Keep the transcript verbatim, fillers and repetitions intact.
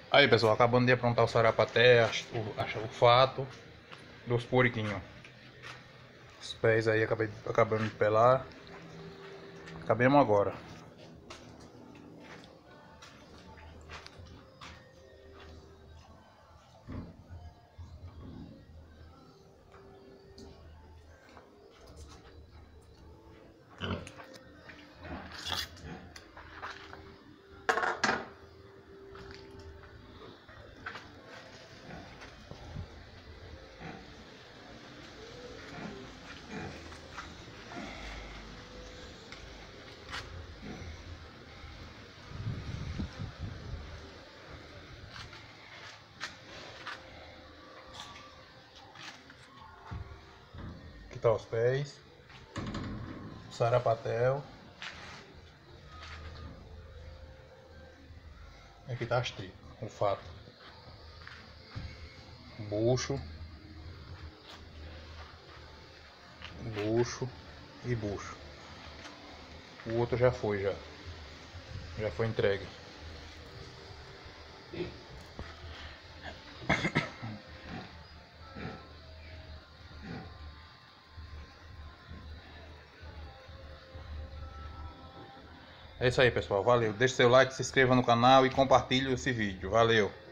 Aí pessoal, acabando de aprontar o sarapaté, o, o fato dos poriquinhos. Os pés aí acabei, acabando de pelar. Acabemos agora. Aqui tá os pés, o sarapatel. Aqui tá as tripas, o fato, bucho, bucho e bucho. O outro já foi, já, já foi entregue. É isso aí pessoal, valeu, deixe seu like, se inscreva no canal e compartilhe esse vídeo, valeu.